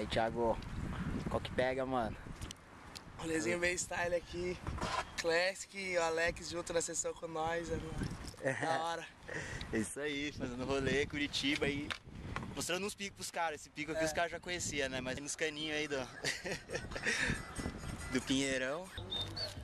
Aí, Thiago, qual que pega, mano? Rolezinho bem style aqui. Classic, o Alex junto na sessão com nós, mano. Da hora. É isso aí, fazendo rolê, Curitiba aí. Mostrando uns picos pros caras. Esse pico aqui os caras já conheciam, né? Mas nos caninhos aí do Pinheirão.